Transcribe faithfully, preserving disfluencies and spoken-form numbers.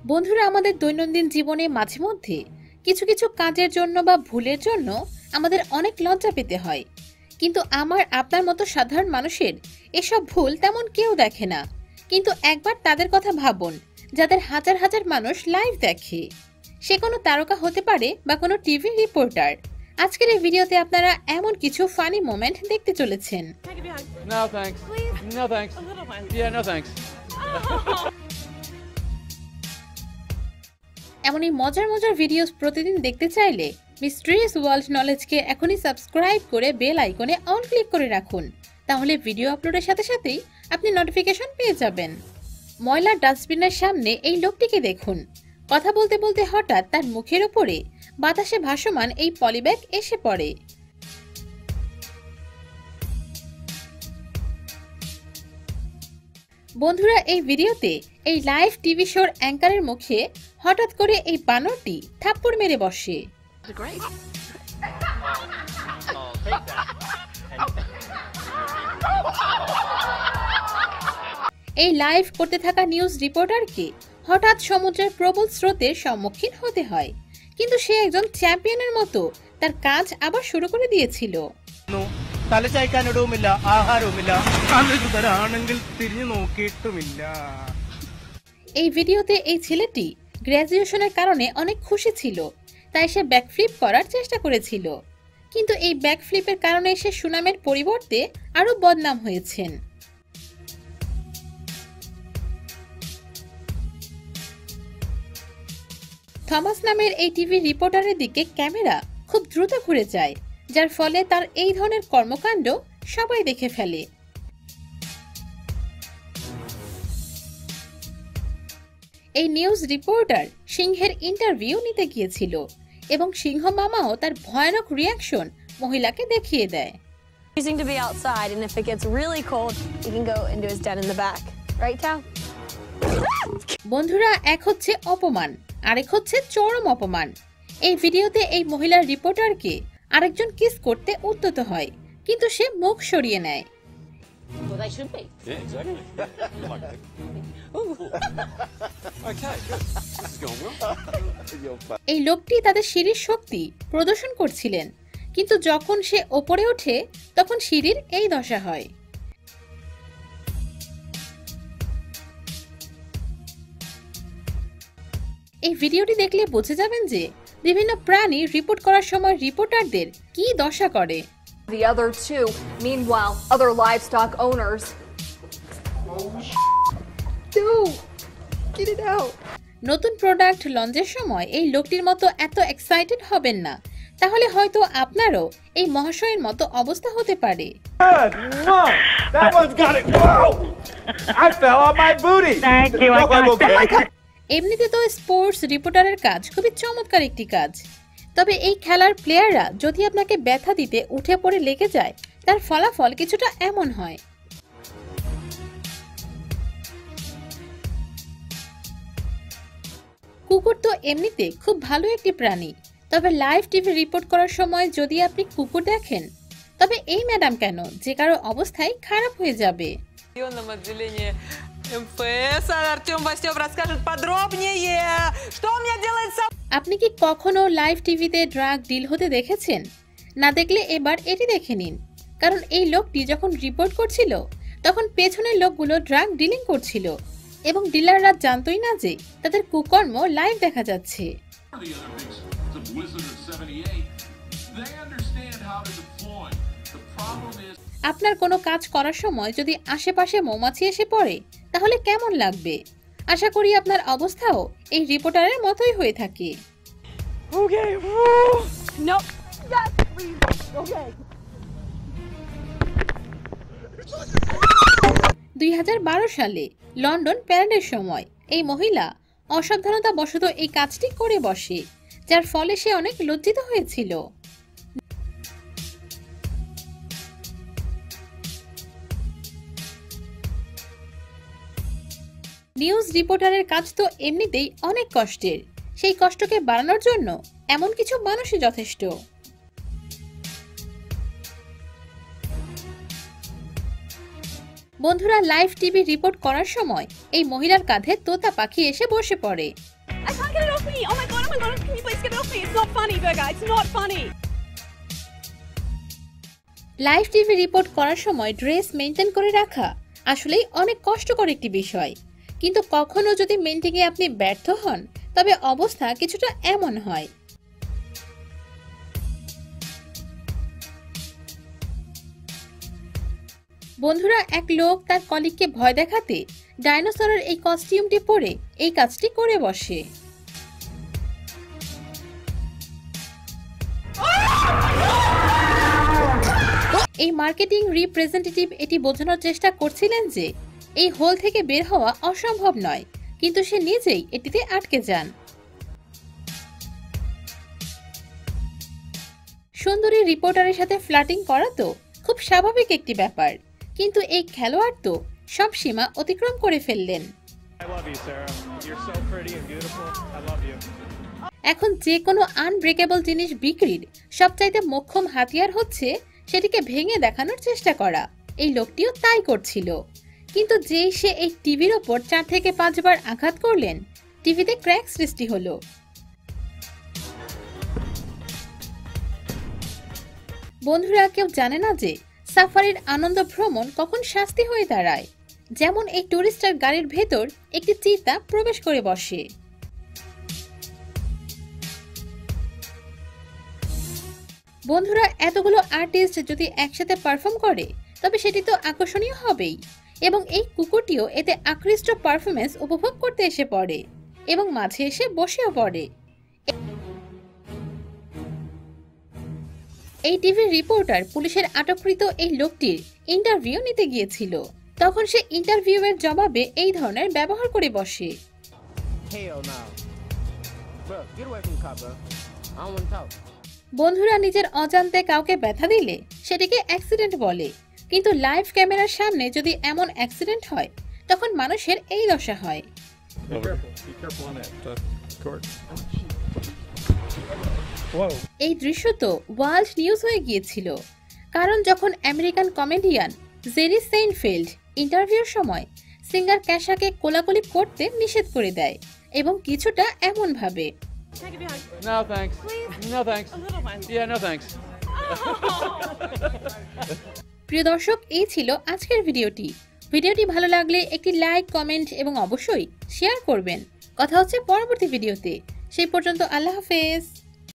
বন্ধুরা, আমাদের দৈনন্দিন জীবনে মাঝে মধ্যে কিছু কিছু কাজের জন্য বা ভুলের জন্য আমাদের অনেক লজ্জা পেতে হয়। কিন্তু আমার আপনার মতো সাধারণ মানুষের এসব ভুল তেমন কেউ দেখে না। কিন্তু একবার তাদের কথা ভাবুন, যাদের হাজার হাজার মানুষ লাইভ দেখে। সে কোনো তারকা হতে পারে বা কোনো টিভি রিপোর্টার। আজকের এই ভিডিওতে আপনারা এমন কিছু ফানি মোমেন্ট দেখতে চলেছেন। No thanks. Please. No thanks. A little one. Yeah, no thanks. এমনই মজার মজার ভিডিওস প্রতিদিন দেখতে চাইলে মিস্ট্রিয়াস ওয়ার্ল্ড নলেজকে এখনই সাবস্ক্রাইব করে বেল আইকনে অল ক্লিক করে রাখুন। তাহলে ভিডিও আপলোডের সাথে সাথেই আপনি নোটিফিকেশন পেয়ে যাবেন। ময়লা ডাস্টবিনের সামনে এই লোকটিকে দেখুন। কথা বলতে বলতে হঠাৎ তার মুখের উপরে বাতাসে ভাসমান এই পলিব্যাগ এসে পড়ে। বন্ধুরা, এই ভিডিওতে এই লাইভ টিভি শোর অ্যাঙ্কারের মুখে হঠাৎ করে এই বানরটি থাপ্পড় মেরে বসে। এই লাইভ করতে থাকা নিউজ রিপোর্টারকে হঠাৎ সমুদ্রের প্রবল স্রোতের সম্মুখীন ഹോতে হয়, কিন্তু সে একজন চ্যাম্পিয়নের মতো তার কাজ আবার শুরু করে দিয়েছিল। തലചായ്ക്കാനിടവുമില്ല, ആഹാരവുമില്ല, അനധികൃതരാണെങ്കിൽ തിരിഞ്ഞു നോക്കിയിട്ടുമില്ല। এই ভিডিওতে এই ছেলেটি গ্র্যাজুয়েশনের কারণে অনেক খুশি ছিল, তাই সে ব্যাকফ্লিপ করার চেষ্টা করেছিল। কিন্তু এই ব্যাকফ্লিপের কারণে সে সুনামের পরিবর্তে আরো বদনাম হয়েছেন। থমাস নামের এই টিভি রিপোর্টারের দিকে ক্যামেরা খুব দ্রুত ঘুরে যায়, যার ফলে তার এই ধরনের কর্মকাণ্ড সবাই দেখে ফেলে। এই নিউজ রিপোর্টার সিংহের ইন্টারভিউ নিতে গিয়েছিল এবং সিংহ মামাও তার ভয়ানক রিয়াকশন মহিলাকে দেখিয়ে দেয়। Choosing to be outside, and if it gets really cold, he can go into his den in the back. Right, Tao? বন্ধুরা, এক হচ্ছে অপমান, আরেক হচ্ছে চরম অপমান। এই ভিডিওতে এই মহিলার রিপোর্টারকে আরেকজন কিস করতে উদ্যত হয়, কিন্তু সে মুখ সরিয়ে নেয়। Well, they should be. Yeah, exactly. Okay, good. This is going well. এই লোকটি তাদের সিঁড়ির শক্তি প্রদর্শন করছিলেন, কিন্তু যখন সে ওপরে ওঠে তখন সিঁড়ির এই দশা হয়। এই ভিডিওটি দেখলে বুঝে যাবেন যে বিভিন্ন প্রাণী রিপোর্ট করার সময় রিপোর্টারদের কি দশা করে। The other two, meanwhile, other livestock owners. Dude, get it out. নতুন প্রোডাক্ট লঞ্চের সময় এই লোকটির মতো এত এক্সাইটেড হবেন না, তাহলে হয়তো আপনারও এই মহাশয়ের মতো অবস্থা হতে পারে। That one's got it. Whoa! I fell on my booty. Thank you. I got it. এমনিতে তো স্পোর্টস রিপোর্টারের কাজ খুবই চমৎকার একটি কাজ, তবে এই খেলার প্লেয়াররা যদি আপনাকে ব্যথা দিতে উঠে পড়ে লেগে যায়, তার ফলাফল কিছুটা এমন হয়। কুকুর তো এমনিতে খুব ভালো একটি প্রাণী, তবে লাইভ টিভি রিপোর্ট করার সময় যদি আপনি কুকুর দেখেন, তবে এই ম্যাডাম কেন যে কারো অবস্থায় খারাপ হয়ে যাবে। আপনি কি কখনো লাইভ টিভিতে ড্রাগ ডিল হতে দেখেছেন? না দেখলে এবার এটি দেখে নিন, কারণ এই লোকটি যখন রিপোর্ট করছিল তখন পেছনের লোকগুলো ড্রাগ ডিলিং করছিল এবং ডিলাররা জানতোই না যে তাদের কুকর্ম লাইভ দেখা যাচ্ছে। আপনার কোনো কাজ করার সময় যদি আশেপাশে মৌমাছি এসে পড়ে, তাহলে কেমন লাগবে? আশা করি আপনার অবস্থাও এই রিপোর্টারের মতোই হয়ে থাকে। Okay. No. Yes, please. Okay. দুই হাজার বারো সালে লন্ডন প্যারেডের সময় এই মহিলা অসাবধানতা বশত এই কাজটি করে বসে, যার ফলে সে অনেক লজ্জিত হয়েছিল। নিউজ রিপোর্টারের কাজ তো এমনিতেই অনেক কষ্টের, সেই কষ্টকে বাড়ানোর জন্য এমন কিছু মানুষই যথেষ্ট। বন্ধুরা, লাইভ টিভি রিপোর্ট করার সময় এই মহিলার কাঁধে তোতা পাখি এসে বসে পড়ে। I can't get it off me. Oh my god, oh my god, can you please get it off me? It's not funny, Virga. It's not funny. Live TV report করার সময় ড্রেস মেইনটেইন করে রাখা আসলেই অনেক কষ্টকর একটি বিষয়, কিন্তু কখনো যদি মেইনটেইনে আপনি ব্যর্থ হন তবে অবস্থা কিছুটা এমন হয়। বন্ধুরা, এক লোক তার কলিগকে ভয় দেখাতে ডাইনোসরের এই কস্টিউমটি পরে এই কাজটি করে বসে। এই মার্কেটিং রিপ্রেজেন্টেটিভ এটি বোঝানোর চেষ্টা করছিলেন যে এই হোল থেকে বের হওয়া অসম্ভব নয়, কিন্তু সে নিজেই এটিতে আটকে যান। সুন্দরী রিপোর্টারের সাথে ফ্লার্টিং করা তো খুব স্বাভাবিক একটি ব্যাপার, কিন্তু এই খেলোয়াড় তো সব সীমা অতিক্রম করে ফেললেন। I love you, Sarah. You're so pretty and beautiful. I love you. এখন যে কোনো আনব্রেকেবল জিনিস বিক্রির সবচাইতে মোক্ষম হাতিয়ার হচ্ছে সেটিকে ভেঙে দেখানোর চেষ্টা করা। এই লোকটিও তাই করছিল, কিন্তু যেই সে এই টিভির ওপর চার থেকে পাঁচবার আঘাত করলেন, টিভিতে ক্র্যাক সৃষ্টি হলো। বন্ধুরা, কেউ জানে না যে সাফারির আনন্দ ভ্রমণ কখন শাস্তি হয়ে দাঁড়ায়। যেমন এই টুরিস্টার গাড়ির ভেতর একটি চিতা প্রবেশ করে বসে। বন্ধুরা, এতগুলো আর্টিস্ট যদি একসাথে পারফর্ম করে তবে সেটি তো আকর্ষণীয় হবেই, এবং এই কুকুরটিও এতে আকৃষ্ট পারফরমেন্স উপভোগ করতে এসে পড়ে এবং মাঝে এসে বসেও পড়ে। এই টিভির রিপোর্টার পুলিশের আটককৃত এই লোকটির ইন্টারভিউ নিতে গিয়েছিল, তখন সে ইন্টারভিউয়ের জবাবে এই ধরনের ব্যবহার করে বসে। Hell no. Bro, get away from the car, bro. I don't want to talk. বন্ধুরা, নিজের অজান্তে কাউকে ব্যথা দিলে সেটিকে অ্যাক্সিডেন্ট বলে, কিন্তু লাইভ ক্যামেরার সামনে যদি এমন অ্যাক্সিডেন্ট হয় তখন মানুষের এই দশা হয়। Be careful. Be careful on that uh, cord. এই দৃশ্য তো ওয়ার্ল্ড নিউজ হয়ে গিয়েছিল, কারণ যখন আমেরিকান কমেডিয়ান জেরি সেইনফেল্ড ইন্টারভিউর সময় সিঙ্গার ক্যাশাকে কোলাকুলি করতে নিষেধ করে দেয়, এবং কিছুটা এমন ভাবে। No thanks. No thanks. Yeah, no thanks. প্রিয় দর্শক, এই ছিল আজকের ভিডিওটি। ভিডিওটি ভালো লাগলে একটি লাইক, কমেন্ট এবং অবশ্যই শেয়ার করবেন। কথা হচ্ছে পরবর্তী ভিডিওতে। সেই পর্যন্ত আল্লাহ হাফেজ।